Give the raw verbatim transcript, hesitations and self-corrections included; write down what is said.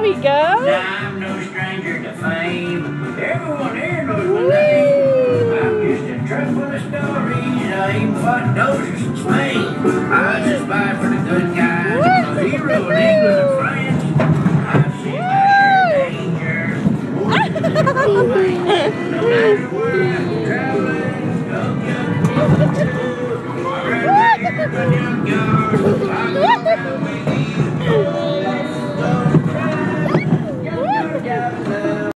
we go. I'm no stranger to fame. Everyone here knows my name. I'm just a truck full of stories. I ain't fought dozers in Spain. I was a spy for the good guys. A hero in England and France. I've seen my share of danger. No matter where I'm traveling, don't get it. Right here, my junkyard.